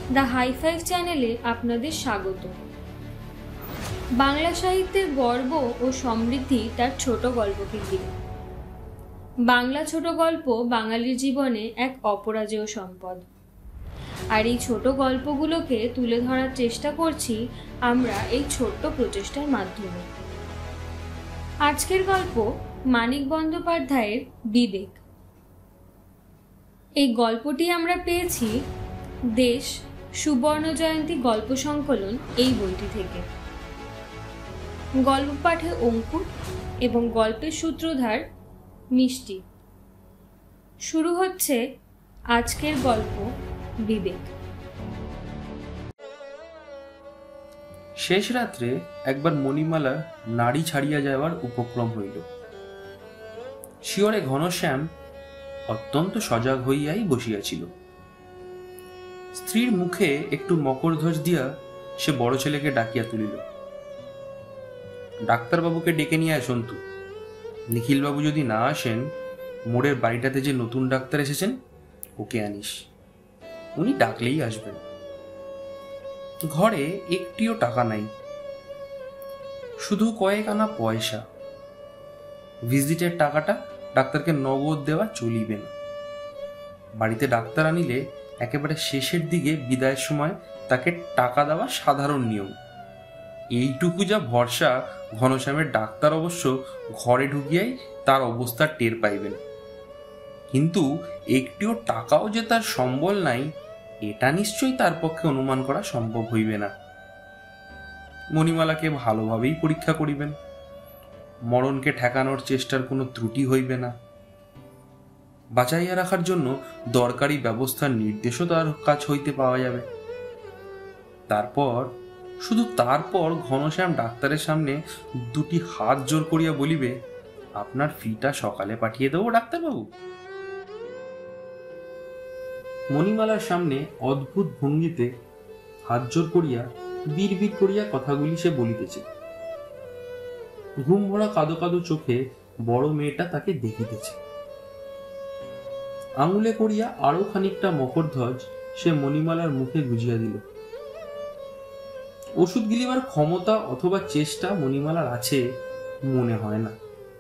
The high five চ্যানেলে আপনাদের স্বাগত। বাংলা সাহিত্যের গর্ব ও সমৃদ্ধি তার ছোট গল্পকে ঘিরে। বাংলা ছোট গল্প বাঙালির জীবনে এক অপরাজেয় সম্পদ, আর এই ছোট গল্পগুলোকে তুলে ধরার চেষ্টা করছি আমরা এই ছোট্ট প্রচেষ্টার মাধ্যমে। আজকের গল্প মানিক বন্দ্যোপাধ্যায়ের বিবেক। এই গল্পটি আমরা পেয়েছি দেশ সুবর্ণ জয়ন্তী গল্প সংকলন এই বইটি থেকে। গল্প পাঠে অঙ্কুর এবং গল্পের সূত্রধার মিষ্টি। শুরু হচ্ছে আজকের গল্প বিবেক। শেষ রাত্রে একবার মণিমালার নাড়ি ছাড়িয়া যাওয়ার উপক্রম হইল। শিয়রে ঘনশ্যাম অত্যন্ত সজাগ হইয়াই বসিয়াছিল। স্ত্রীর মুখে একটু মকরধ্বজ দিয়া সে বড় ছেলেকে ডাকিয়া তুলিল। ডাক্তারবাবুকে ডেকে নিয়ে আয় সন্তু। নিখিলবাবু যদি না আসেন, মোড়ের বাড়িটাতে যে নতুন ডাক্তার এসেছেন ওকে আনিস, উনি ডাকলেই আসবেন। ঘরে একটিও টাকা নাই, শুধু কয়েক আনা পয়সা। ভিজিটের টাকাটা ডাক্তারকে নগদ দেওয়া চলিবে না। বাড়িতে ডাক্তার আনিলে একেবারে শেষের দিকে বিদায়ের সময় তাকে টাকা দেওয়া সাধারণ নিয়ম। এইটুকু যা ভরসা ঘনশ্যামের ডাক্তার অবশ্য ঘরে ঢুকিয়াই তার অবস্থা টের পাইবেন। কিন্তু একটিও টাকাও যে তার সম্বল নাই, এটা নিশ্চয়ই তার পক্ষে অনুমান করা সম্ভব হইবে না। মণিমালাকে ভালোভাবেই পরীক্ষা করিবেন, মরণকে ঠেকানোর চেষ্টার কোনো ত্রুটি হইবে না। বাঁচাইয়া রাখার জন্য দরকারি ব্যবস্থার নির্দেশও তার কাছ হইতে পাওয়া যাবে। তারপর শুধু তারপর ঘনশ্যাম ডাক্তারের সামনে দুটি হাত জোর করিয়া বলিবে, আপনার ফিটা সকালে পাঠিয়ে দেবো ডাক্তারবাবু। মণিমালার সামনে অদ্ভুত ভঙ্গিতে হাত জোর করিয়া বিড়বিড় করিয়া কথাগুলি সে বলিতেছে। ঘুম ভরা কাদো কাদো চোখে বড় মেয়েটা তাকে দেখিতেছে। আঙুলে করিয়া আরো খানিকটা মকরধ্বজ সে মণিমালার মুখে গুজিয়া দিল। ওষুধ গিলিবার ক্ষমতা অথবা চেষ্টা মণিমালার আছে মনে হয় না।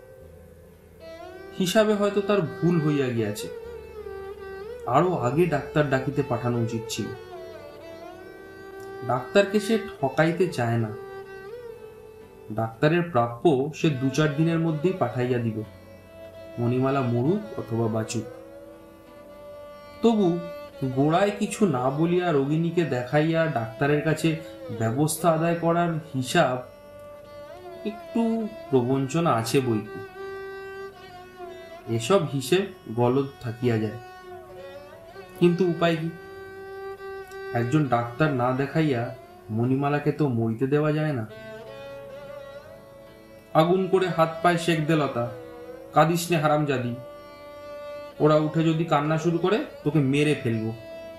হিসাবে হয়তো তার ভুল হইয়া গিয়াছে, আরো আগে ডাক্তার ডাকিতে পাঠানো উচিত ছিল। ডাক্তারকে সে ঠকাইতে চায় না। ডাক্তারের প্রাপ্য সে 2-4 দিনের মধ্যেই পাঠাইয়া দিব, মণিমালা মরুক অথবা বাঁচুক। তবু গোড়ায় কিছু না বলিয়া রোগিণীকে দেখাইয়া ডাক্তারের কাছে ব্যবস্থা আদায় করার হিসাব একটু প্রবঞ্চনা আছে বইকি। এসব হিসেব গলদ থাকিয়া যায়, কিন্তু উপায় কি? একজন ডাক্তার না দেখাইয়া মণিমালাকে তো মরিতে দেওয়া যায় না। আগুন করে হাত পায়ে শেক দে লতা, কাঁদিস নে হারামজাদি। ওরা উঠে যদি কান্না শুরু করে তোকে মেরে ফেলবো।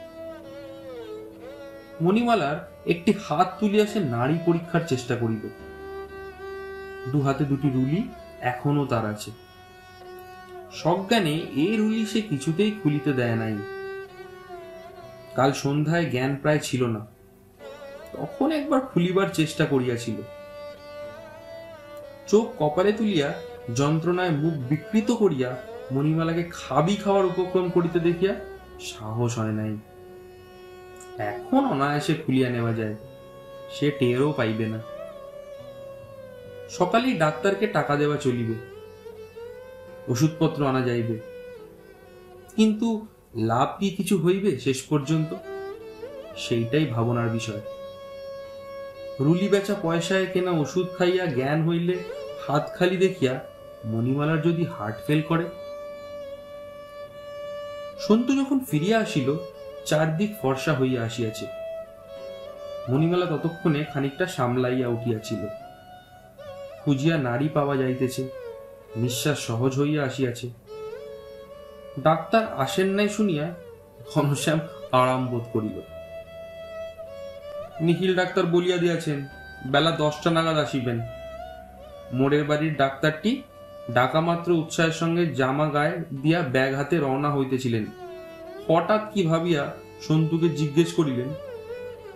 মণিমালার একটি হাত তুলিয়া সে নাড়ি পরীক্ষার চেষ্টা করিল। 2 হাতে 2টি রুলি এখনো তার আছে। সজ্ঞানে এই রুলি সে কিছুতেই খুলিতে দেয় নাই। কাল সন্ধ্যায় জ্ঞান প্রায় ছিল না, তখন একবার খুলিবার চেষ্টা করিয়াছিল। চোখ কপালে তুলিয়া যন্ত্রণায় মুখ বিকৃত করিয়া মণিমালাকে খাবি খাওয়ার উপক্রম করিতে দেখিয়া সাহস হয় নাই। এখন অনায়াসে খুলিয়া নেওয়া যায়, সে টেরও পাইবে না। সকালেই ডাক্তারকে টাকা দেওয়া চলিবে, ওষুধপত্র আনা যাইবে, কিন্তু লাভ কি কিছু হইবে শেষ পর্যন্ত? সেইটাই ভাবনার বিষয়। রুলি বেচা পয়সায় কেনা ওষুধ খাইয়া জ্ঞান হইলে হাত খালি দেখিয়া মণিমালার যদি হার্ট ফেল করে। সন্তু যখন ফিরিয়া আসিল, চারদিক ফর্সা হইয়া আসিয়াছে। মণিমালা ততক্ষণে খানিকটা সামলাইয়া উঠিয়াছিল। খুঁজিয়া নাড়ি পাওয়া যাইতেছে, নিঃশ্বাস সহজ হইয়া আসিয়াছে। ডাক্তার আসেন নাই শুনিয়া ঘনশ্যাম আরাম বোধ করিল। নিখিল ডাক্তার বলিয়া দিয়াছেন বেলা 10টা নাগাদ আসিবেন। মোড়ের বাড়ির ডাক্তারটি ডাকা মাত্র উৎসাহের সঙ্গে জামা গায়ে দিয়া ব্যাগ হাতে রওনা হইতেছিলেন। হঠাৎ কি ভাবিয়া সন্তুকে জিজ্ঞেস করিলেন,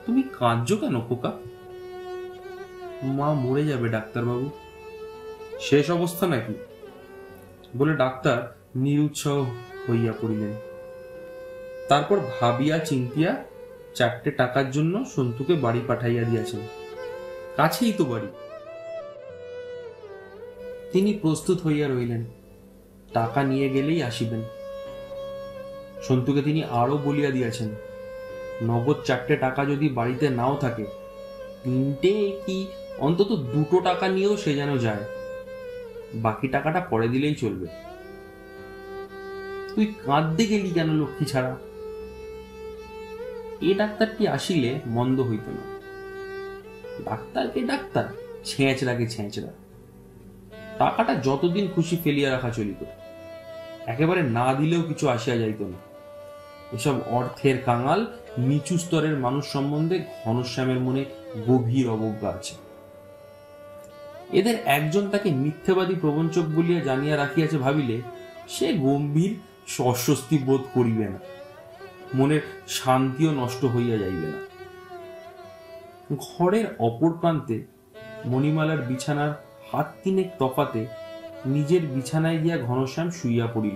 তুমি কাঁদছো কেন খোকা? মা মরে যাবে ডাক্তারবাবু। শেষ অবস্থা নাকি? বলে ডাক্তার নিরুৎসাহ হইয়া পড়িলেন। তারপর ভাবিয়া চিন্তিয়া 4টে টাকার জন্য সন্তুকে বাড়ি পাঠাইয়া দিয়াছেন। কাছেই তো বাড়ি। তিনি প্রস্তুত হইয়া রইলেন, টাকা নিয়ে গেলেই আসিবেন। সন্তুকে তিনি আরো বলিয়া দিয়াছেন, নগদ 4টে টাকা যদি বাড়িতে নাও থাকে, 3টে কি অন্তত 2টো টাকা নিয়েও সে যেন যায়, বাকি টাকাটা পরে দিলেই চলবে। তুই কাঁদতে গেলি কেন লক্ষ্মী ছাড়া? এ ডাক্তারটি আসিলে মন্দ হইত না। ডাক্তারকে ডাক্তার, ছেঁচড়াকে ছেঁচড়া। টাকাটা যতদিন খুশি ফেলিয়া রাখা চলিত, একেবারে না দিলেও কিছু আসিয়া যাইত না। এসব অর্থের কাঙাল নিচু স্তরের মানুষ সম্বন্ধে ঘনশ্যামের মনে গভীর অবজ্ঞা আছে। এদের একজন তাকে মিথ্যাবাদী প্রবঞ্চক বলিয়া জানিয়া রাখিয়াছে ভাবিলে সে গম্ভীর অস্বস্তি বোধ করিবে না, মনের শান্তিও নষ্ট হইয়া যাইবে না। ঘরের অপর প্রান্তে মণিমালার বিছানার হাত 3 তফাতে নিজের বিছানায় গিয়া ঘনশ্যাম শুইয়া পড়িল।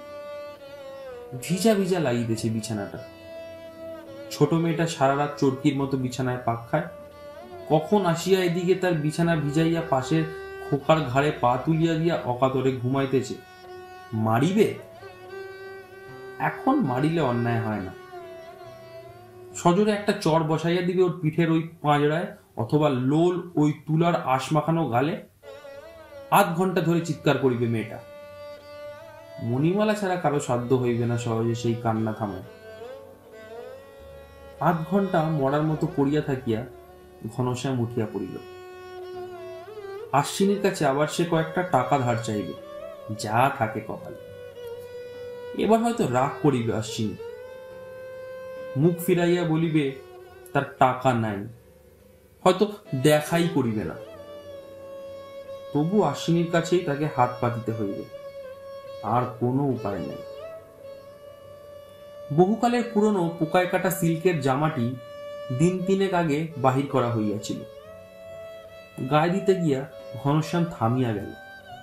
ভিজা ভিজা লাগিতেছে বিছানাটা। ছোট মেয়েটা সারা রাত চরকির মতো বিছানায় পাক খায়। কখন আসিয়া এদিকে তার বিছানা ভিজাইয়া পাশের খোকার ঘাড়ে পা তুলিয়া দিয়া অকাতরে ঘুমাইতেছে। মারিবে? এখন মারিলে অন্যায় হয় না। সজোরে একটা চর বসাইয়া দিবে ওর পিঠের ওই পাঁজরায়, অথবা লোল ওই তুলার আশ মাখানো গালে। আধ ঘন্টা ধরে চিৎকার করিবে মেয়েটা। মণিমালা ছাড়া কারো সাধ্য হইবে না সহজে সেই কান্না থামায়। আধ ঘন্টা মরার মতো পড়িয়া থাকিয়া ঘনশ্যাম উঠিয়া পড়িল। আশ্বিনীর কাছে আবার সে কয়েকটা টাকা ধার চাইবে, যা থাকে কপালে। এবার হয়তো রাগ করিবে আশ্বিনী, মুখ ফিরাইয়া বলিবে তার টাকা নাই, হয়তো দেখাই করিবে না। তবু আশ্বিনীর কাছেই তাকে হাত পাতিতে হইবে, আর কোনো উপায় নেই। বহুকালের পুরনো পোকায় কাটা সিল্কের জামাটি দিন 3 আগে বাহির করা হইয়াছিল। গায়ে দিতে গিয়া ঘনশ্যাম থামিয়া গেল।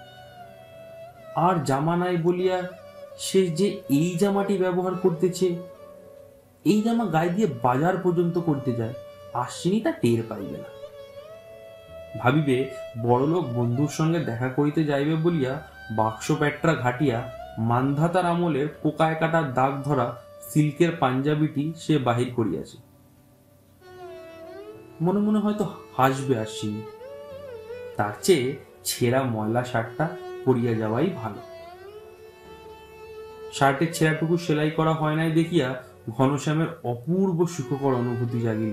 আর জামা নাই বলিয়া সে যে এই জামাটি ব্যবহার করতেছে, এই জামা গায়ে দিয়ে বাজার পর্যন্ত করতে যায়, আশ্বিনী তা টের পাইবে না। ভাবিবে বড়লোক বন্ধুর সঙ্গে দেখা করিতে যাইবে বলিয়া বাক্স প্যাট্রা ঘাটিয়া মান্ধাতার আমলের পোকায় কাটার দাগ ধরা সিল্কের পাঞ্জাবিটি সে বাহির করিয়াছে। মনে মনে হয়তো হাসবে আশ্বিনী। তার চেয়ে ছেঁড়া ময়লা শার্টটা পরিয়া যাওয়াই ভালো। শার্টের ছেঁড়াটুকু সেলাই করা হয় নাই দেখিয়া ঘনশ্যামের অপূর্ব সুখকর অনুভূতি জাগিল।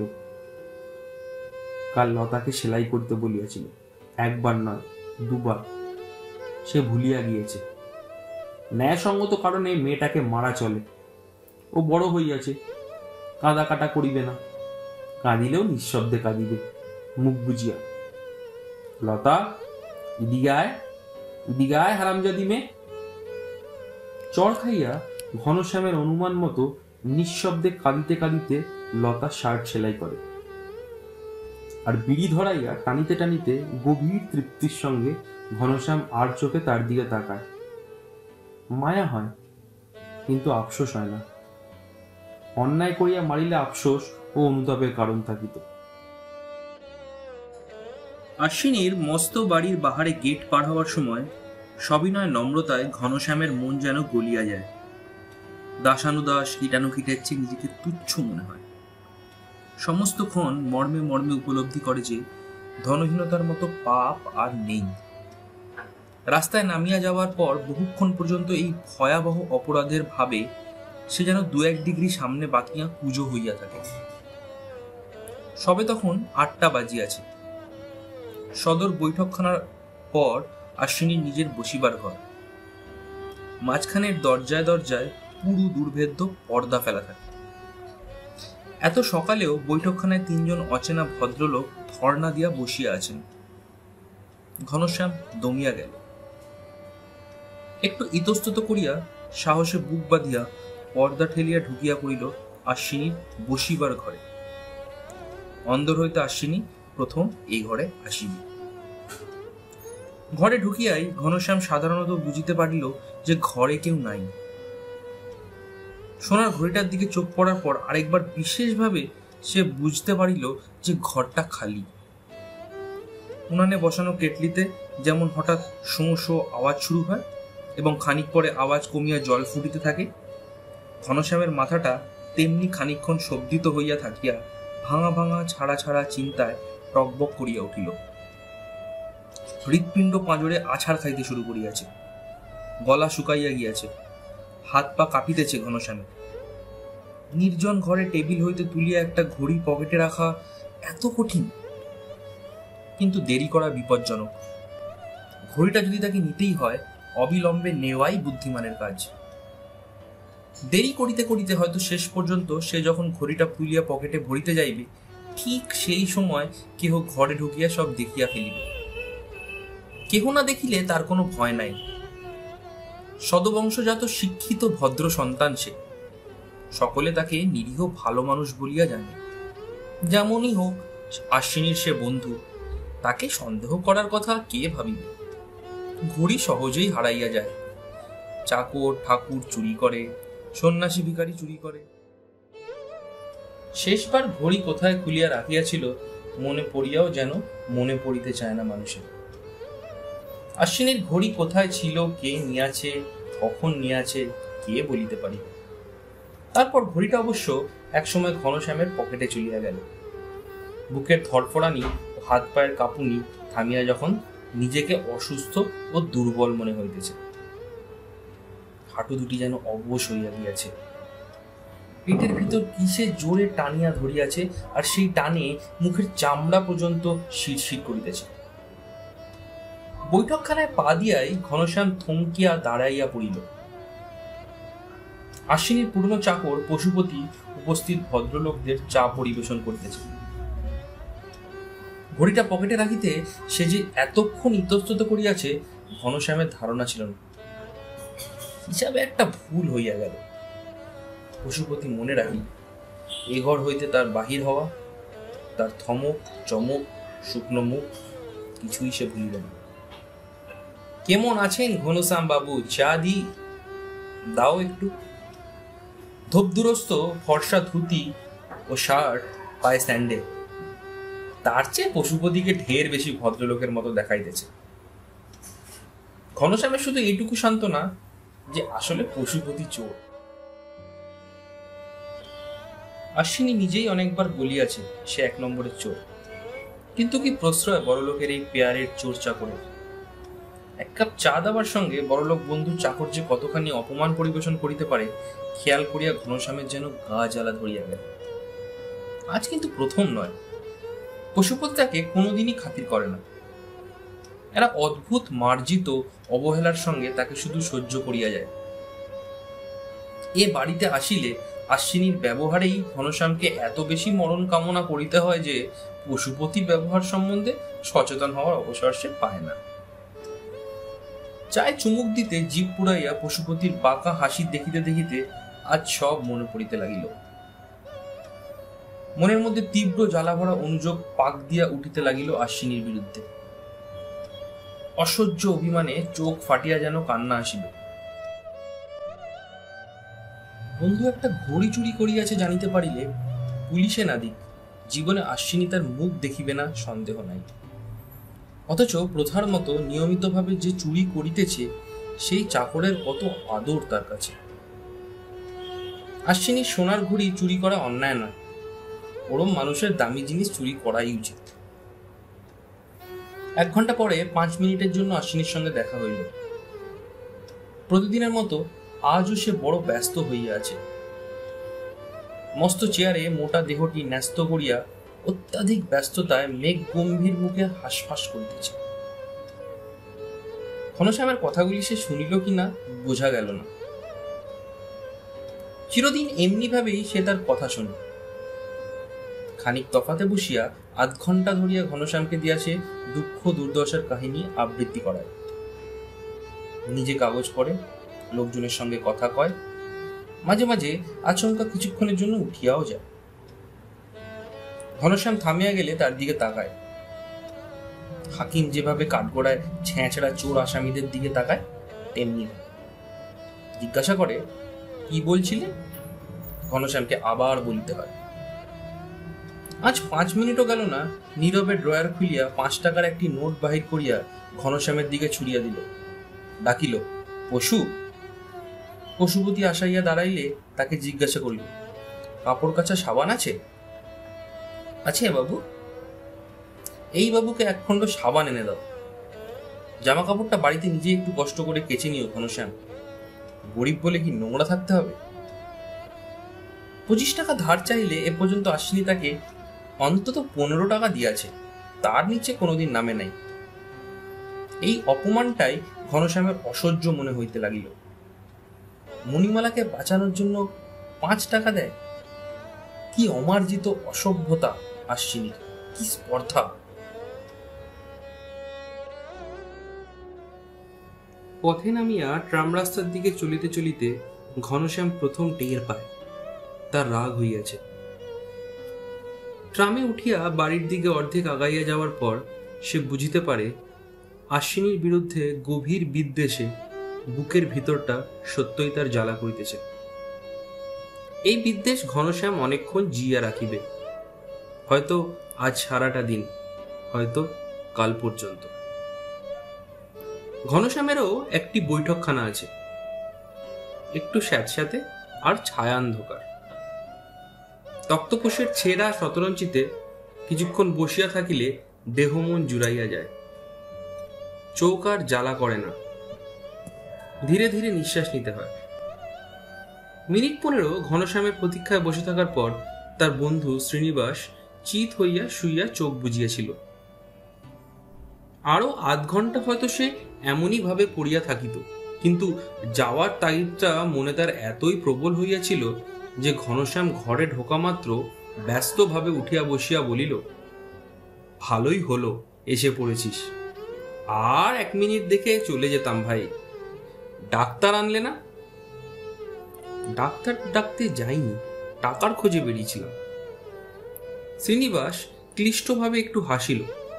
কাল লতাকে সেলাই করতে বলিয়াছিল, একবার নয় 2বার। সে ভুলিয়া গিয়েছে। ন্যায়সঙ্গত কারণে মেয়েটাকে মারা চলে। ও বড় হইয়াছে, কাঁদা কাটা করিবে না, কাঁদিলেও নিঃশব্দে কাঁদিবে, মুখ বুঝিয়া। লতা, ইদিকে আয়, ইদিকে আয় হারামজাদি মেয়ে। চড় খাইয়া ঘনশ্যামের অনুমান মতো নিঃশব্দে কাঁদিতে কাঁদিতে লতা শার্ট সেলাই করে। আর বিড়ি ধরাইয়া টানিতে টানিতে গভীর তৃপ্তির সঙ্গে ঘনশ্যাম আর চোখে তার দিকে তাকায়। মায়া হয়, কিন্তু আফসোস হয় না। অন্যায় করিয়া মারিলে আফসোস ও অনুতাপের কারণ থাকিত। আশ্বিনীর মস্ত বাড়ির বাহারে গেট পার হওয়ার সময় সবিনয় নম্রতায় ঘনশ্যামের মন যেন গলিয়া যায়। দাসানুদাস কীটানুকীটের চেয়ে নিজেকে তুচ্ছ মনে হয়। সমস্তক্ষণ মর্মে মর্মে উপলব্ধি করে যে ধনহীনতার মতো পাপ আর নেই। রাস্তায় নামিয়া যাওয়ার পর বহুক্ষণ পর্যন্ত এই ভয়াবহ অপরাধের ভাবে সে যেন 2-1 ডিগ্রি সামনে বাকিয়া কুজো হইয়া থাকে। সবে তখন 8টা বাজিয়াছে। সদর বৈঠকখানার পর আশ্বিনীর নিজের বসিবার ঘর। মাঝখানের দরজায় দরজায় পুরু দুর্ভেদ্য পর্দা ফেলা থাকে। এত সকালেও বৈঠকখানায় 3 জন অচেনা ভদ্রলোক ধর্ণা দিয়া বসিয়া আছেন। ঘনশ্যাম দমিয়া গেল। একটু ইতস্তত করিয়া সাহসে বুক বাঁধিয়া পর্দা ঠেলিয়া ঢুকিয়া পড়িল আশ্বিনীর বসিবার ঘরে। অন্দর হইতে আশ্বিনী প্রথম এই ঘরে আসিবি। ঘরে ঢুকিয়াই ঘনশ্যাম সাধারণত বুঝিতে পারিল যে ঘরে কেউ নাই। সোনার ঘড়িটার দিকে চোখ পড়ার পর আরেকবার বিশেষভাবে সে বুঝতে পারিল যে ঘরটা খালি। উনানে বসানো কেটলিতে যেমন হঠাৎ শোঁ শোঁ আওয়াজ শুরু হয় এবং খানিক পরে আওয়াজ কমিয়া জল ফুটিতে থাকে, ঘনশ্যামের মাথাটা তেমনি খানিকক্ষণ শব্দিত হইয়া থাকিয়া ভাঙা ভাঙা ছাড়া ছাড়া চিন্তায় টকবক করিয়া উঠিল। হৃৎপিণ্ড পাঁজরে আছাড় খাইতে শুরু করিয়াছে, গলা শুকাইয়া গিয়াছে, হাত পা কাঁপিতেছে ঘনশ্যামের। নির্জন ঘরে টেবিল হইতে তুলিয়া একটা ঘড়ি পকেটে রাখা এত কঠিন, কিন্তু দেরি করা বিপজ্জনক। ঘড়িটা যদি তাকে নিতেই হয়, অবিলম্বে নেওয়াই বুদ্ধিমানের কাজ। দেরি করিতে করিতে হয়তো শেষ পর্যন্ত সে যখন ঘড়িটা তুলিয়া পকেটে ভরিতে যাইবে, ঠিক সেই সময় কেহ ঘরে ঢুকিয়া সব দেখিয়া ফেলিবে। কেহ না দেখিলে তার কোনো ভয় নাই। সদবংশজাত শিক্ষিত ভদ্র সন্তান সে। সকলে তাকে নিরীহ ভালো মানুষ বলিয়া জানে। যেমনই হোক, আশ্বিনীর সে বন্ধু, তাকে সন্দেহ করার কথা কে ভাবিবে? ঘড়ি সহজেই হারাইয়া যায়। চাকর ঠাকুর চুরি করে, সন্ন্যাসী ভিখারি চুরি করে। শেষবার ঘড়ি কোথায় খুলিয়া রাখিয়াছিল মনে পড়িয়াও যেন মনে পড়িতে চায় না মানুষের। আশ্বিনীর ঘড়ি কোথায় ছিল, কে নিয়াছে, কখন নিয়াছে, কে বলিতে পারি। তারপর ঘড়িটা অবশ্য একসময় ঘনশ্যামের পকেটে চলিয়া গেল। বুকের ধরফরানি ও হাত পায়ের কাঁপুনি থামিয়া যখন নিজেকে অসুস্থ ও দুর্বল মনে হইতেছে। হাঁটু দুটি যেন অবশ হইয়া গিয়াছে। পেটের ভিতর কিসে জোরে টানিয়া ধরিয়াছে, আর সেই টানে মুখের চামড়া পর্যন্ত শিরশির করিতেছে। বৈঠকখানায় পা দিয়াই ঘনশ্যাম থমকিয়া দাঁড়াইয়া পড়িল। আশ্বিনীর পুরনো চাকর পশুপতি উপস্থিত ভদ্রলোকদের চা পরিবেশন করিতেছে। ঘড়িটা পকেটে রাখিতে সে যে এতক্ষণ ইতস্তত করিয়াছে ঘনশ্যামের ধারণা ছিল না। হিসাবে একটা ভুল হইয়া গেল। পশুপতি মনে রাখি, এ ঘর হইতে তার বাহির হওয়া, তার থমক চমক শুকনো মুখ কিছুই সে ভুলিল না। কেমন আছেন ঘনশ্যাম বাবু, চা দি দাও একটু। ধোপদুরস্ত ফর্সা ধুতি ও শার্ট, পায়ে স্যান্ডেল। তার চেয়ে পশুপতিকে ঢের বেশি ভদ্রলোকের মতো দেখাইতেছে। ঘনশ্যামের শুধু এইটুকু সান্ত্বনা যে আসলে পশুপতি চোর। আশ্বিনী নিজেই অনেকবার বলিয়াছে সে 1 নম্বরের চোর, কিন্তু কি প্রশ্রয় বড়লোকের এই পেয়ারের চোর চাকরের। 1 কাপ চা দেওয়ার সঙ্গে বড়লোক বন্ধু চাকর যে কতখানি অপমান পরিবেশন করিতে পারে খেয়াল করিয়া ঘনশ্যামের যেন গা জ্বালা ধরিয়া গেল। আজ কিন্তু প্রথম নয়। পশুপতি তাকে কোনোদিনই খাতির করে না। এরা অদ্ভুত মার্জিত অবহেলার সঙ্গে তাকে শুধু সহ্য করিয়া যায়। এ বাড়িতে আসিলে আশ্বিনীর ব্যবহারেই ঘনশ্যামকে এত বেশি মরণ কামনা করিতে হয় যে পশুপতির ব্যবহার সম্বন্ধে সচেতন হওয়ার অবসর সে পায় না। চায় চুমুক দিতে জিভ পুড়াইয়া পশুপতির বাঁকা হাসি দেখিতে দেখিতে আজ সব মনে পড়িতে লাগিল। মনের মধ্যে তীব্র জ্বালাভরা অনুযোগ পাক দিয়া উঠিতে লাগিল আশ্বিনীর বিরুদ্ধে। অসহ্য অভিমানে চোখ ফাটিয়া যেন কান্না আসিল। বন্ধু একটা ঘড়ি চুরি করিয়াছে জানিতে পারিলে পুলিশে না দিক, জীবনে আশ্বিনী তার মুখ দেখিবে না সন্দেহ নাই। অথচ প্রথার মতো নিয়মিতভাবে যে চুরি করিতেছে সেই চাকরের কত আদর তার কাছে। আশ্বিনীর সোনার ঘড়ি চুরি করা অন্যায় নয়, ওরম মানুষের দামি জিনিস চুরি করাই উচিত। 1 ঘন্টা পরে 5 মিনিটের জন্য আশ্বিনীর সঙ্গে দেখা হইল। প্রতিদিনের মতো আজও সে বড় ব্যস্ত হইয়া আছে। মস্ত চেয়ারে মোটা দেহটি ন্যস্ত করিয়া অত্যাধিক ব্যস্ততায় মেঘ গম্ভীর মুখে হাসফাস করিতেছে। ঘনশ্যামের কথাগুলি সে শুনিল কিনা বোঝা গেল না। চিরদিন এমনি ভাবেই সে তার কথা শোনে। খানিক তফাতে বসিয়া 8 ঘন্টা ধরিয়া ঘনশ্যামকে দিয়া সে দুঃখ দুর্দশার কাহিনী আবৃত্তি করায়। নিজে কাগজ পড়ে, লোকজনের সঙ্গে কথা কয়, মাঝে মাঝে আচমকা কিছুক্ষণের জন্য উঠিয়াও যায়। ঘনশ্যাম থামিয়া গেলে তার দিকে তাকায়। হাকিম যেভাবে কাঠগড়ায় ছেঁচড়া চোর আসামিদের দিকে তাকায় তেমনি জিজ্ঞাসা করে, কি বলছিলে? ঘনশ্যামকে আবার বলিতে হয়। আজ 5 মিনিটও গেল না, নীরবে ড্রয়ার খুলিয়া 5 টাকার একটি নোট বাহির করিয়া ঘনশ্যামের দিকে ছুড়িয়া দিল। ডাকিল, পশু। পশুপতি আসাইয়া দাঁড়াইলে তাকে জিজ্ঞাসা করিল, কাপড় কাচা সাবান আছে? আছে বাবু। এই বাবুকে 1 খণ্ড সাবান এনে দাও। জামা কাপড়টা বাড়িতে নিজে একটু কষ্ট করে কেচে নিও ঘনশ্যাম, গরিব বলে কি নোংরা থাকতে হবে? 25 টাকা ধার চাইলে এ পর্যন্ত আসেনি, তাকে অন্তত 15 টাকা দিয়াছে, তার নিচে কোনোদিন নামে নাই। এই অপমানটাই ঘনশ্যামের অসহ্য মনে হইতে লাগিল। মণিমালাকে বাঁচানোর জন্য 5 টাকা দেয়? কি অমার্জিত অসভ্যতা আশ্বিনীর, কি স্পর্ধা! পথে নামিয়া ট্রাম রাস্তার দিকে চলিতে চলিতে ঘনশ্যাম প্রথম টের পায় তার রাগ হইয়াছে। ট্রামে উঠিয়া বাড়ির দিকে অর্ধেক আগাইয়া যাওয়ার পর সে বুঝিতে পারে আশ্বিনীর বিরুদ্ধে গভীর বিদ্বেষে বুকের ভিতরটা সত্যই তার জ্বালা করিতেছে। এই বিদ্বেষ ঘনশ্যাম অনেকক্ষণ জিয়া রাখিবে, হয়তো আজ সারাটা দিন, হয়তো কাল পর্যন্ত। ঘনশ্যামেরও একটি বৈঠকখানা আছে, একটু স্যাঁতস্যাঁতে আর ছায়ান্ধকার। তক্তপোষের ছেঁড়া শতরঞ্চিতে কিছুক্ষণ বসিয়া থাকিলে দেহ মন জুড়াইয়া যায়, চোখ আর জ্বালা করে না, ধীরে ধীরে নিঃশ্বাস নিতে হয়। মিনিট 15 ঘনশ্যামের প্রতীক্ষায় বসে থাকার পর তার বন্ধু শ্রীনিবাস চিত হইয়া শুইয়া চোখ বুজিয়াছিল। আরো আধ ঘন্টা হয়তো সে এমনই ভাবে পড়িয়া থাকিত, কিন্তু যাওয়ার তাগিদটা মনে তার এতই প্রবল হইয়াছিল যে ঘনশ্যাম ঘরে ঢোকা মাত্র ব্যস্তভাবে উঠিয়া বসিয়া বলিল, ভালোই হলো এসে পড়েছিস, আর 1 মিনিট দেখে চলে যেতাম ভাই। ডাক্তার আনলে না? ডাক্তার ডাকতে যাইনি, টাকার খোঁজে বেরিয়েছিলাম। শ্রীনিবাস ক্লিষ্টভাবে একটু হাসিল।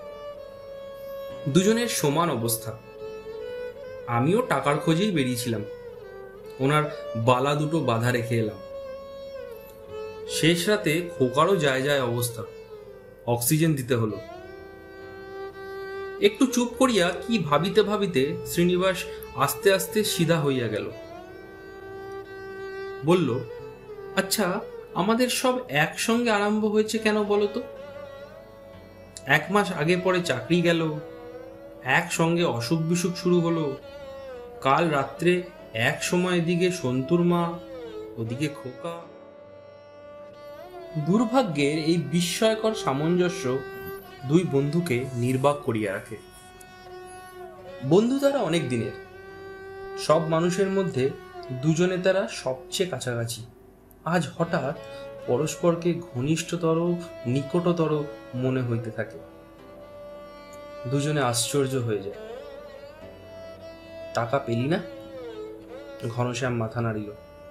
দুজনের সমান অবস্থা, আমিও টাকার খোঁজেই বেরিয়েছিলাম, ওনার বালা দুটো বাধা রেখে এলাম। শেষ রাতে খোকারও যায় যায় অবস্থা, অক্সিজেন দিতে হলো। একটু চুপ করিয়া কি ভাবিতে ভাবিতে শ্রীনিবাস আস্তে আস্তে সিধা হইয়া গেল। বলল, আচ্ছা, আমাদের সব একসঙ্গে আরম্ভ হয়েছে কেন বলো তো? 1 মাস আগে পরে চাকরি গেল, একসঙ্গে অসুখ বিসুখ শুরু হলো, কাল রাত্রে এক সময় এদিকে সন্তুর মা, ওদিকে খোকা। দুর্ভাগ্যের এই বিস্ময়কর সামঞ্জস্য 2 বন্ধুকে নির্বাক করিয়া রাখে। বন্ধু তারা অনেক দিনের, সব মানুষের মধ্যে দুজনে তারা সবচেয়ে কাছাকাছি। আজ হঠাৎ পরস্পরকে ঘনিষ্ঠতর, নিকটতর মনে হইতে থাকে। দুজনে আশ্চর্য হয়ে যায়। টাকা পেলি না? ঘনশ্যাম মাথা নাড়িল।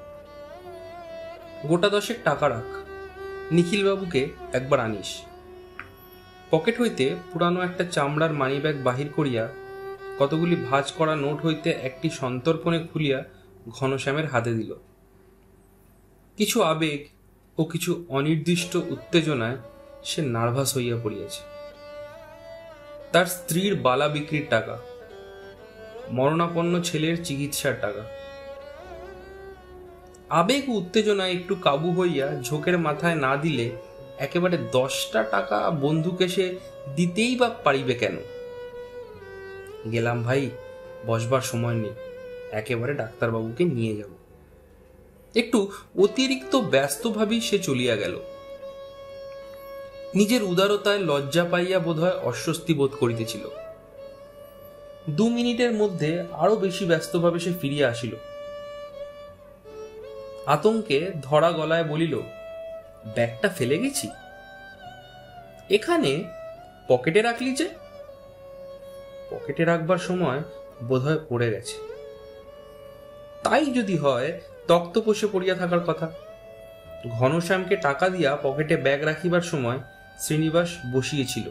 গোটা 10 টাকা রাখ, নিখিলবাবুকে একবার আনিস। পকেট হইতে পুরানো একটা চামড়ার মানিব্যাগ বাহির করিয়া কতগুলি ভাঁজ করা নোট হইতে একটি সন্তর্পণে খুলিয়া ঘনশ্যামের হাতে দিল। কিছু আবেগ ও কিছু অনির্দিষ্ট উত্তেজনায় সে নার্ভাস হইয়া পড়িয়াছে। তার স্ত্রীর বালা বিক্রির টাকা, মরণাপন্ন ছেলের চিকিৎসার টাকা। আবেগ ও উত্তেজনায় একটু কাবু হইয়া ঝোঁকের মাথায় না দিলে একেবারে 10টা টাকা বন্ধুকে সে দিতেই বা পারিবে কেন? গেলাম ভাই, বসবার সময় নেই, একেবারে ডাক্তারবাবুকে নিয়ে যাব। একটু অতিরিক্ত ব্যস্তভাবেই সে চলিয়া গেল। নিজের উদারতায় লজ্জা পাইয়া বোধহয় অস্বস্তি বোধ করিতেছিল। 2 মিনিটের মধ্যে আরো বেশি ব্যস্তভাবে সে ফিরিয়া আসিল। আতঙ্কে ধরা গলায় বলিল, ব্যাগটা ফেলে গেছি। এখানে পকেটে রাখলি যে? পকেটে রাখবার সময় বোধহয় পড়ে গেছে। তাই যদি হয়, তক্তপোষে পড়িয়া থাকার কথা। ঘনশ্যামকে টাকা দিয়া পকেটে ব্যাগ রাখিবার সময় শ্রীনিবাস বসিয়েছিল।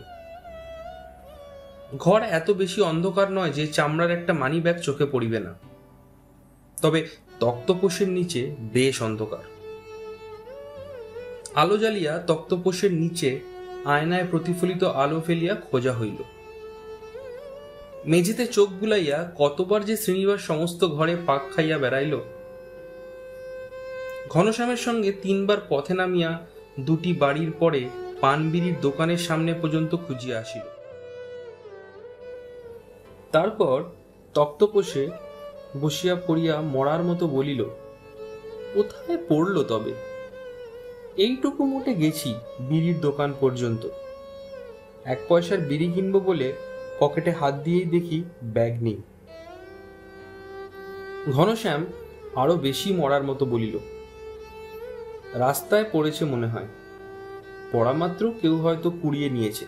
ঘর এত বেশি অন্ধকার নয় যে চামড়ার একটা মানি ব্যাগ চোখে পড়িবে না, তবে তক্তপোষের নিচে বেশ অন্ধকার। আলো জ্বালিয়া তক্তপোষের নিচে আয়নায় প্রতিফলিত আলো ফেলিয়া খোঁজা হইল। মেঝেতে চোখ বুলাইয়া কতবার যে শ্রীনিবাস সমস্ত ঘরে পাক খাইয়া বেড়াইল। ঘনশ্যামের সঙ্গে 3 বার পথে নামিয়া দুটি বাড়ির পরে পানবিড়ির দোকানের সামনে পর্যন্ত খুঁজিয়া আসিল। তারপর তক্তপোষে বসিয়া পড়িয়া মরার মতো বলিল, কোথায় পড়ল তবে? এইটুকু মোটে গেছি বিড়ির দোকান পর্যন্ত। 1 পয়সার বিড়ি কিনবো বলে পকেটে হাত দিয়েই দেখি ব্যাগ নেই। ঘনশ্যাম আরো বেশি মরার মতো বলিল, রাস্তায় পড়েছে মনে হয়, পড়া মাত্র কেউ হয়তো কুড়িয়ে নিয়েছে।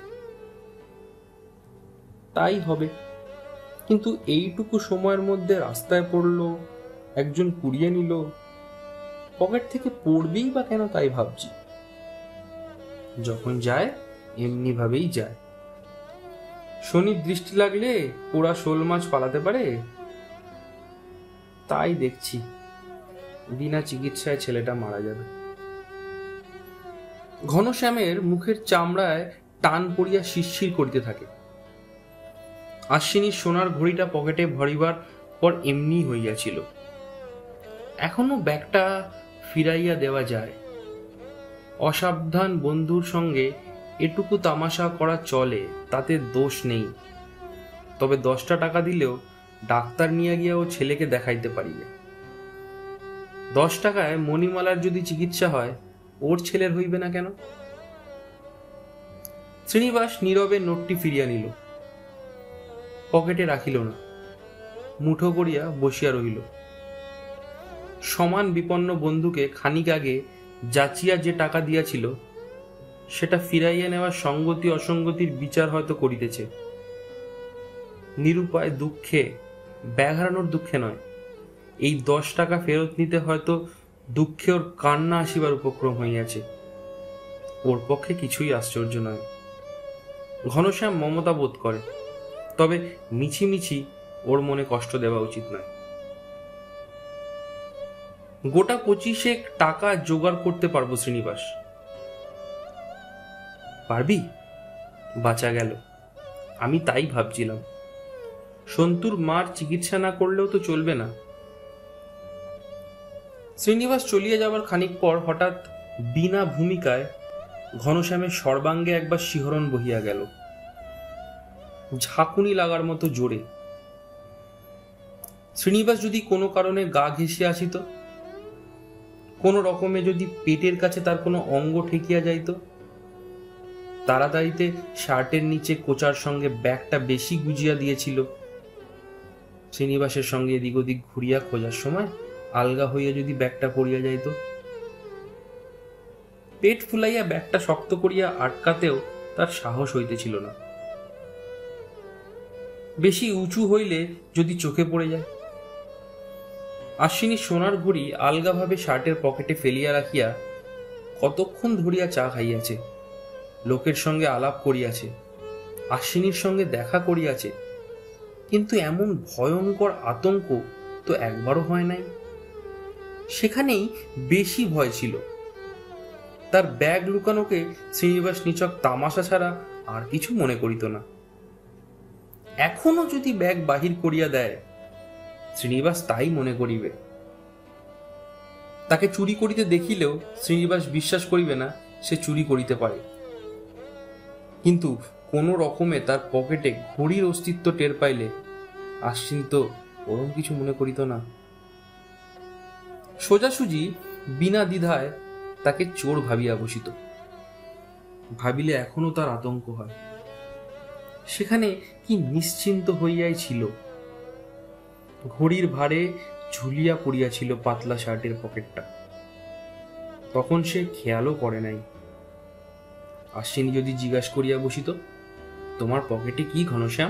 তাই হবে, কিন্তু এইটুকু সময়ের মধ্যে রাস্তায় পড়লো, একজন কুড়িয়ে নিল, পকেট থেকে পড়বেই বা কেন তাই ভাবছি। যখন যায় এমনি ভাবেই যায়। শনির দৃষ্টি লাগলে পোড়া শোল মাছ পালাতে পারে, তাই দেখছি বিনা চিকিৎসায় ছেলেটা মারা যাবে। ঘনশ্যামের মুখের চামড়ায় টান পড়িয়া শিরশির করিতে থাকে। আশ্বিনীর সোনার ঘড়িটা পকেটে ভরিবার পর এমনি হইয়াছিল। এখনো ব্যাগটা ফিরাইয়া দেওয়া যায়। অসাবধান বন্ধুর সঙ্গে এটুকু তামাশা করা চলে, তাতে দোষ নেই। তবে 10টা টাকা দিলেও ডাক্তার নিয়ে গিয়া ও ছেলেকে দেখাইতে পারিবে। 10 টাকায় মণিমালার যদি চিকিৎসা হয়, ওর ছেলের হইবে না কেন? শ্রীনিবাস নীরবে নোটটি ফিরিয়া নিল, পকেটে রাখিল না, মুঠো করিয়া বসিয়া রহিল। সমান বিপন্ন বন্ধুকে খানিক আগে যাচিয়া যে টাকা দিয়াছিল, সেটা ফিরাইয়া নেওয়ার সঙ্গতি অসঙ্গতির বিচার হয়তো করিতেছে। নিরুপায় দুঃখে, ব্যাগ হারানোর দুঃখে নয়, এই 10 টাকা ফেরত নিতে হয়তো দুঃখে ওর কান্না আসিবার উপক্রম হইয়াছে। ওর পক্ষে কিছুই আশ্চর্য নয়। ঘনশ্যাম মমতা বোধ করে, তবে মিছিমিছি ওর মনে কষ্ট দেওয়া উচিত নয়। গোটা 25 টাকা জোগাড় করতে পারবো শ্রীনিবাস। পারবি? বাঁচা গেল। আমি তাই ভাবছিলাম, সন্তুর মার চিকিৎসা না করলেও তো চলবে না। শ্রীনিবাস চলিয়া যাবার খানিক পর হঠাৎ বিনা ভূমিকায় ঘনশ্যামের সর্বাঙ্গে একবার শিহরণ বহিয়া গেল, ঝাঁকুনি লাগার মতো জোরে। শ্রীনিবাস যদি কোনো কারণে গা ঘেঁষে আসিত, কোনো রকমে যদি পেটের কাছে তার কোনো অঙ্গ ঠেকিয়া যাইত, তাড়াতাড়িতে শার্টের নিচে কোচার সঙ্গে ব্যাগটা বেশি গুজিয়া দিয়েছিল, শ্রীনিবাসের সঙ্গে এদিক ওদিক ঘুরিয়া খোঁজার সময় আলগা হইয়া যদি ব্যাগটা পড়িয়া যাইত, পেট ফুলাইয়া ব্যাগটা শক্ত করিয়া আটকাতেও তার সাহস হইতেছিল না। বেশি উঁচু হইলে যদি চোখে পড়ে যায়। আশ্বিনী সোনার ঘড়ি আলগাভাবে শার্টের পকেটে ফেলিয়া রাখিয়া কতক্ষণ ধরিয়া চা খাইয়াছে, লোকের সঙ্গে আলাপ করিয়াছে, আশ্বিনীর সঙ্গে দেখা করিয়াছে, কিন্তু এমন ভয়ঙ্কর আতঙ্ক তো একবারও হয় নাই। সেখানেই বেশি ভয় ছিল। তার ব্যাগ লুকানোকে শ্রীনিবাস নিছক তামাশা ছাড়া আর কিছু মনে করিত না। এখনো যদি ব্যাগ বাহির করিয়া দেয়, শ্রীনিবাস তাই মনে করিবে। তাকে চুরি করিতে দেখিলেও শ্রীনিবাস বিশ্বাস করিবে না সে চুরি করিতে পারে। কিন্তু কোনো রকমে তার পকেটে ঘড়ির অস্তিত্ব টের পাইলে আশ্বিন তো ওরম কিছু মনে করিত না। সোজাসুজি বিনা দ্বিধায় তাকে চোর ভাবিয়া বসিত। ভাবিলে এখনো তার আতঙ্ক হয়। সেখানে কি নিশ্চিন্ত হইয়াই ছিল। ঘড়ির ভারে ঝুলিয়া পড়িয়াছিল পাতলা শার্টের পকেটটা। তখন সে খেয়ালও করে নাই। আশ্বিনী যদি জিজ্ঞাসা করিয়া বসিত, তোমার পকেটে কি ঘনশ্যাম?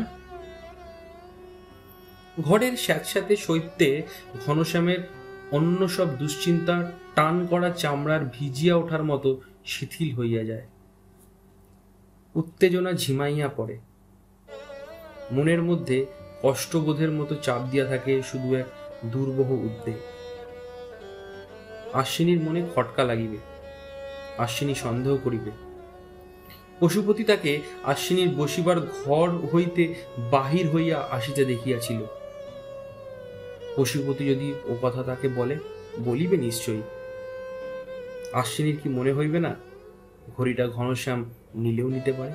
ঘরের স্যাঁতস্যাঁতে শৈত্যে ঘনশ্যামের অন্য সব দুশ্চিন্তার টান করা চামড়ার ভিজিয়া ওঠার মতো শিথিল হইয়া যায়। উত্তেজনা ঝিমাইয়া পড়ে। মনের মধ্যে কষ্টবোধের মতো চাপ দিয়া থাকে শুধু এক দুর্বহ উদ্বেগ। আশ্বিনীর মনে খটকা লাগিবে, আশ্বিনী সন্দেহ করিবে। পশুপতি তাকে আশ্বিনীর বসিবার ঘর হইতে বাহির হইয়া আসিতে দেখিয়াছিল। পশুপতি যদি ও কথা তাকে বলিবে নিশ্চয়ই। আশ্বিনীর কি মনে হইবে না ঘড়িটা ঘনশ্যাম নিলেও নিতে পারে?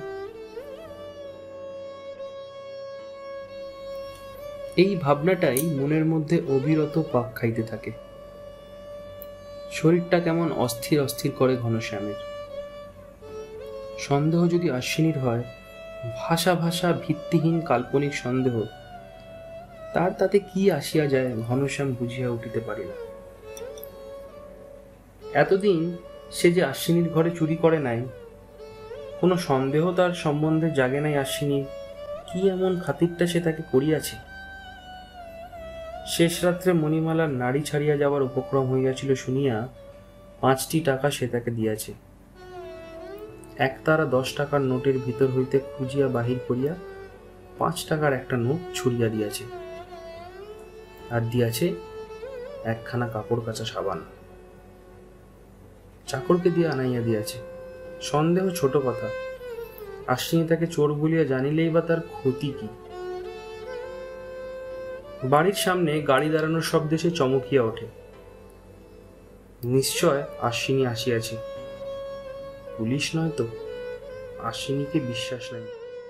এই ভাবনাটাই মনের মধ্যে অবিরত পাক খাইতে থাকে। শরীরটা কেমন অস্থির অস্থির করে ঘনশ্যামের। সন্দেহ যদি আশ্বিনীর হয়, ভাষা ভাষা ভিত্তিহীন কাল্পনিক সন্দেহ, তাতে কি আসিয়া যায় ঘনশ্যাম বুঝিয়া উঠিতে পারে না। এতদিন সে যে আশ্বিনীর ঘরে চুরি করে নাই, কোনো সন্দেহ তার সম্বন্ধে জাগে নাই আশ্বিনী কি এমন খাতিরটা সে তাকে করিয়াছে। শেষ রাত্রে মণিমালার নাড়ি ছাড়িয়া যাওয়ার উপক্রম হইয়াছিল শুনিয়া 5টি টাকা সে তাকে দিয়াছে। একতারা 10 টাকার নোটের ভিতর হইতে খুঁজিয়া বাহির করিয়া 5 টাকার একটা নোট ছুড়িয়া দিয়াছে, আর দিয়াছে একখানা কাপড় কাচা সাবান। চাকরকে দিয়ে আনাইয়া দিয়াছে। সন্দেহ ছোট কথা, আশ্বিনী তাকে চোর বলিয়া জানিলেই বা তার ক্ষতি কি? বাড়ির সামনে গাড়ি দাঁড়ানোর শব্দে সে চমকিয়া ওঠে। নিশ্চয় আশ্বিনী আসিয়াছে। পুলিশ নয় তো? আশ্বিনীকে বিশ্বাস নাই।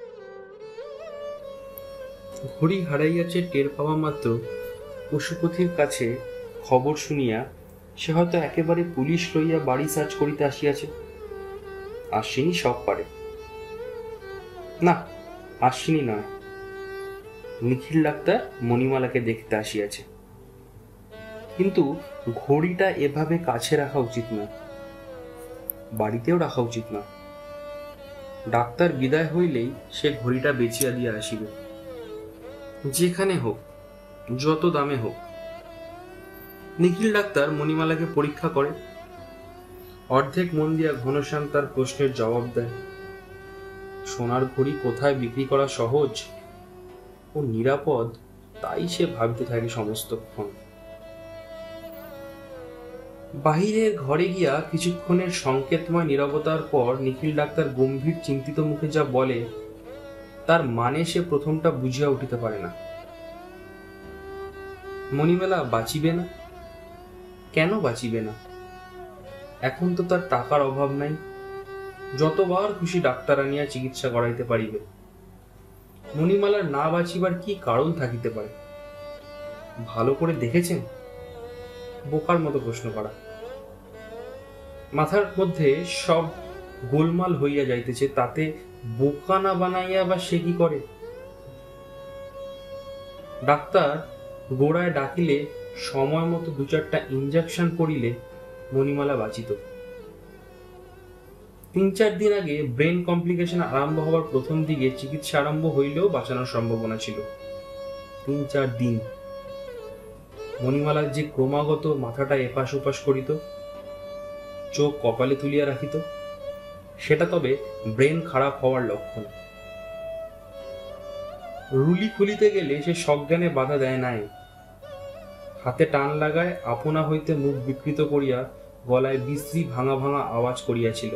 ঘড়ি হারাইয়াছে টের পাওয়া মাত্র পশুপতির কাছে খবর শুনিয়া সে হয়তো একেবারে পুলিশ লইয়া বাড়ি সার্চ করিতে আসিয়াছে। আশ্বিনী সব পারে। না, আশ্বিনী নয়, নিখিল ডাক্তার মণিমালাকে দেখতে আসিয়াছে। কিন্তু ঘড়িটা এভাবে কাছে রাখা উচিত না, বাড়িতেও রাখা উচিত না। ডাক্তার বিদায় হইলেই সে ঘড়িটা বেচিয়া দিয়া আসিবে, যেখানে হোক, যত দামে হোক। নিখিল ডাক্তার মণিমালাকে পরীক্ষা করে, অর্ধেক মন দিয়া ঘনশ্যাম তার প্রশ্নের জবাব দেয়। সোনার ঘড়ি কোথায় বিক্রি করা সহজ ও নিরাপদ, তাই সে ভাবতে থাকে সমস্তক্ষণ। বাহিরের ঘরে গিয়া কিছুক্ষণের সংকেতময় নীরবতার পর নিখিল ডাক্তার গম্ভীর চিন্তিত মুখে যা বলে, তার মানে সে প্রথমটা বুঝিয়া উঠিতে পারে না। মণিমালা বাঁচিবে না? কেন বাঁচিবে না? এখন তো তার টাকার অভাব নাই, যতবার খুশি ডাক্তার আনিয়া চিকিৎসা করাইতে পারিবে। মণিমালার না বাঁচিবার কি কারণ থাকিতে পারে? ভালো করে দেখেছেন? বোকার মতো প্রশ্ন করা। মাথার মধ্যে সব গোলমাল হইয়া যাইতেছে, তাতে বোকা না বানাইয়া বা সে কি করে? ডাক্তার গোড়ায় ডাকিলে সময় মতো 2-4টা ইনজেকশন পড়িলে মণিমালা বাঁচিত। 3-4 দিন আগে ব্রেন কমপ্লিকেশন আরম্ভ হওয়ার প্রথম দিকে চিকিৎসা আরম্ভ হইলেও বাঁচানোর সম্ভাবনা ছিল। 3-4 দিন। মণিমালার যে ক্রমাগত মাথাটা এপাশ ওপাশ করিত, চোখ কপালে তুলিয়া রাখিত, সেটা তবে ব্রেন খারাপ হওয়ার লক্ষণ। রুলি খুলিতে গেলে সে সজ্ঞানে বাধা দেয় নাই, হাতে টান লাগায় আপনা হইতে মুখ বিকৃত করিয়া গলায় বিশ্রী ভাঙা ভাঙা আওয়াজ করিয়াছিল।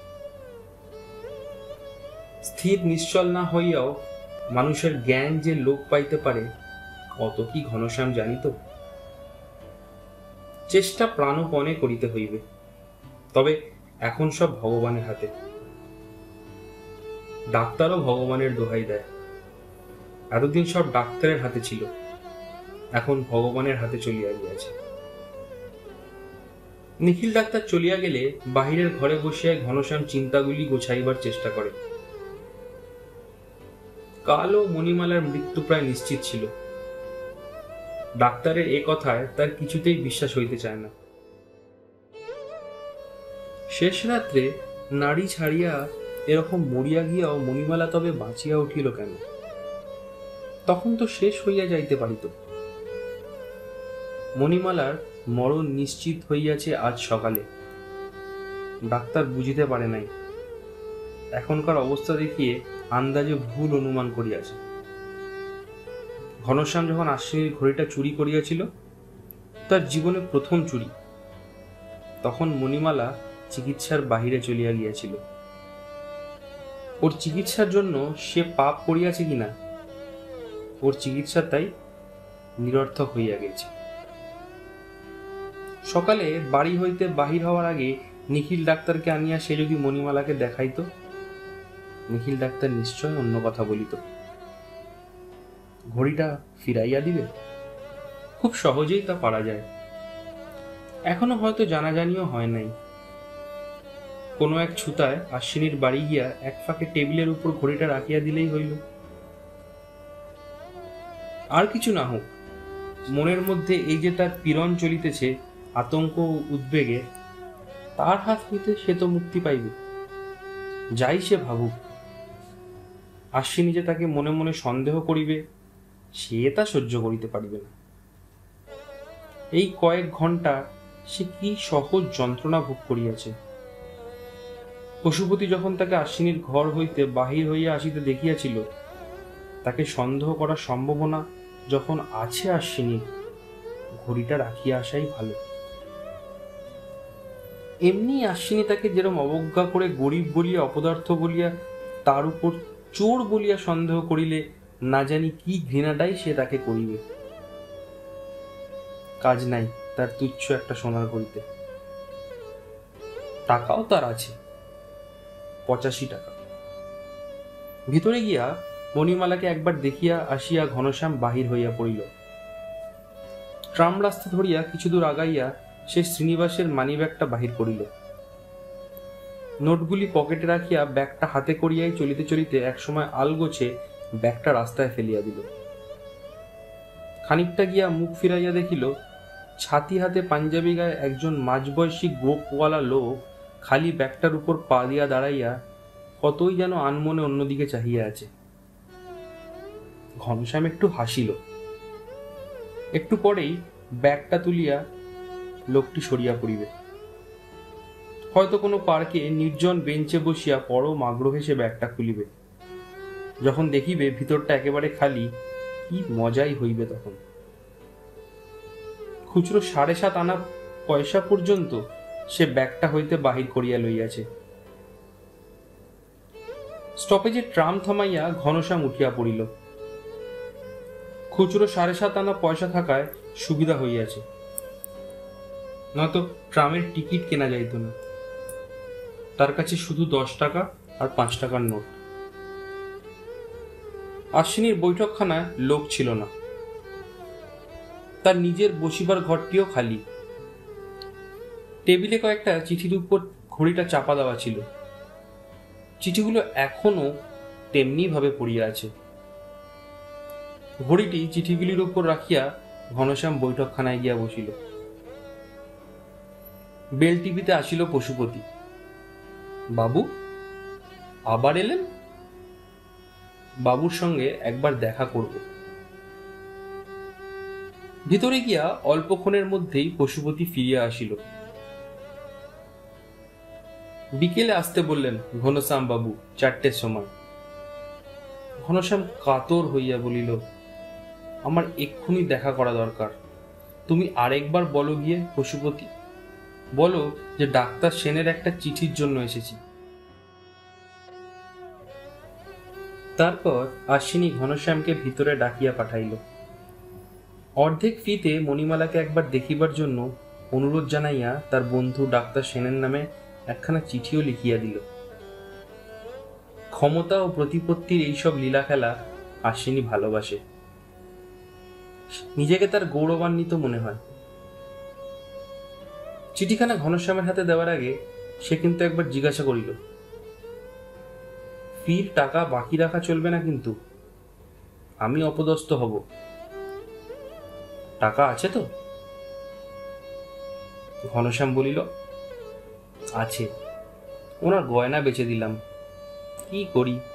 স্থির নিশ্চল না হইয়াও মানুষের জ্ঞান যে লোপ পাইতে পারে, অত কি ঘনশ্যাম জানিত? চেষ্টা প্রাণপণে করিতে হইবে, তবে এখন সব ভগবানের হাতে। ডাক্তারও ভগবানের দোহাই দেয়। এতদিন সব ডাক্তারের হাতে ছিল, এখন ভগবানের হাতে চলিয়া গিয়াছে। নিখিল ডাক্তার চলিয়া গেলে বাহিরের ঘরে বসিয়া ঘনশ্যাম চিন্তাগুলি গোছাইবার চেষ্টা করে। কালও মণিমালার মৃত্যু প্রায় নিশ্চিত ছিল। ডাক্তারের এ কথায় তার কিছুতেই বিশ্বাস হইতে চায় না। শেষ রাত্রে নাড়ি ছাড়িয়া এরকম মরিয়া গিয়াও মণিমালা তবে বাঁচিয়া উঠিল কেন? তখন তো শেষ হইয়া যাইতে পারিত। মণিমালার মরণ নিশ্চিত হইয়াছে আজ সকালে। ডাক্তার বুঝিতে পারে নাই। এখনকার অবস্থা দেখিয়ে আন্দাজে ভুল অনুমান করিয়াছে। ঘনশ্যাম যখন আশ্বিনীর ঘড়িটা চুরি করিয়াছিল, তার জীবনে প্রথম চুরি, তখন মণিমালা চিকিৎসার বাহিরে চলিয়া গিয়াছিল। ওর চিকিৎসার জন্য সে পাপ করিয়াছে কিনা, ওর চিকিৎসা তাই নিরর্থক হইয়া গেছে। সকালে বাড়ি হইতে বাহির হওয়ার আগে নিখিল ডাক্তারকে আনিয়া সে যদি মণিমালাকে দেখাইত, নিখিল ডাক্তার নিশ্চয় অন্য কথা বলিত। ঘড়িটা ফিরাইয়া দিবে, খুব সহজেই তা পারা যায়। এখনো হয়তো জানাজানিও হয় নাই। কোনো এক ছুতায় আশ্বিনীর বাড়ি গিয়া এক ফাঁকে টেবিলের উপর ঘড়িটা রাখিয়া দিলেই হইল। আর কিছু না হোক, মনের মধ্যে এই যে তার পীড়ন চলিতেছে, আতঙ্ক ও উদ্বেগে, তার হাত হইতে সে তো মুক্তি পাইবে। যাই সে ভাবুক, আশ্বিনী যে তাকে মনে মনে সন্দেহ করিবে, সে তা সহ্য করিতে পারিবে না। এই কয়েক ঘন্টা সে কি সহজ যন্ত্রণা ভোগ করিয়াছে। পশুপতি যখন তাকে আশ্বিনীর ঘর হইতে বাহির হইয়া আসিতে দেখিয়াছিল, তাকে সন্দেহ করার সম্ভাবনা যখন আছে আশ্বিনী, ঘড়িটা রাখিয়া আসাই ভালো। এমনি আশ্বিনী তাকে যেরকম অবজ্ঞা করে গরিব বলিয়া, অপদার্থ বলিয়া, তার উপর চোর বলিয়া সন্দেহ করিলে, না জানি কি ঘৃণাটাই সে তাকে করিবে। কাজ নাই তার তুচ্ছ একটা সোনার ঘড়িতে। টাকাও তার আছে, 85 টাকা। ভিতরে গিয়া মণিমালাকে একবার দেখিয়া আসিয়া ঘনশ্যাম বাহির হইয়া পড়িল। ট্রাম রাস্তা ধরিয়া কিছু দূর আগাইয়া সে শ্রীনিবাসের মানিব্যাগটা বাহির করিল। নোটগুলি পকেটে রাখিয়া ব্যাগটা হাতে করিয়াই চলিতে চলিতে একসময় আলগোছে ব্যাগটা রাস্তায় ফেলিয়া দিল। খানিকটা গিয়া মুখ ফিরাইয়া দেখিল, ছাতি হাতে পাঞ্জাবি গায়ে একজন মাঝবয়সী গোপওয়ালা লোক খালি ব্যাগটার উপর পা দিয়া দাঁড়াইয়া কতই যেন আনমনে অন্যদিকে চাহিয়া আছে। ঘনশ্যাম একটু হাসিল। একটু পরেই ব্যাগটা তুলিয়া লোকটি সরিয়া পড়িবে। হয়তো কোনো পার্কে নির্জন বেঞ্চে বসিয়া পরম আগ্রহে সে ব্যাগটা খুলিবে। যখন দেখিবে ভিতরটা একেবারে খালি, কি মজাই হইবে তখন। খুচরো 7.5 আনা পয়সা পর্যন্ত সে ব্যাগটা হইতে বাহির করিয়া লইয়াছে। স্টপেজে ট্রাম থামাইয়া ঘনশ্যাম উঠিয়া পড়িল। খুচরো 7.5 আনা পয়সা থাকায় সুবিধা হইয়াছে, নয়তো ট্রামের টিকিট কেনা যাইত না। তার কাছে শুধু 10 টাকা আর 5 টাকার নোট। আশ্বিনীর বৈঠকখানায় লোক ছিল না। তার নিজের বসিবার ঘরটিও খালি। টেবিলে কয়েকটা চিঠির উপর ঘড়িটা চাপা দেওয়া ছিল। চিঠিগুলো এখনো তেমনি ভাবে পড়িয়া আছে। ঘড়িটি চিঠিগুলির উপর রাখিয়া ঘনশ্যাম বৈঠকখানায় গিয়া বসিল। বেল টিভিতে আসিল পশুপতি। বাবু আবার এলেন? বাবুর সঙ্গে একবার দেখা করব। ভিতরে গিয়া অল্পক্ষণের মধ্যেই পশুপতি ফিরিয়া আসিল। বিকেলে আসতে বললেন ঘনশ্যাম বাবু 4টের সময়। ঘনশ্যাম কাতর হইয়া বলিল, আমার এক্ষুনি দেখা করা দরকার। তুমি আরেকবার বলো গিয়ে পশুপতি, বলো যে ডাক্তার সেনের একটা চিঠির জন্য এসেছি। তারপর আশ্বিনী ঘনশ্যামকে ভিতরে ডাকিয়া পাঠাইল। অর্ধেক ফিতে মণিমালাকে একবার দেখিবার জন্য অনুরোধ জানাইয়া তার বন্ধু ডাক্তার সেনের নামে একখানা চিঠিও লিখিয়া দিল। ক্ষমতা ও প্রতিপত্তির এইসব লীলা খেলা আশ্বিনী ভালোবাসে। নিজেকে তার গৌরবান্বিত মনে হয়। চিঠিখানা ঘনশ্যামের হাতে দেওয়ার আগে সে কিন্তু একবার জিজ্ঞাসা করিল, ফির টাকা বাকি রাখা চলবে না কিন্তু, আমি অপদস্থ হব। টাকা আছে তো? ঘনশ্যাম বলিল, আছে, ওনার গয়না বেচে দিলাম, কি করি।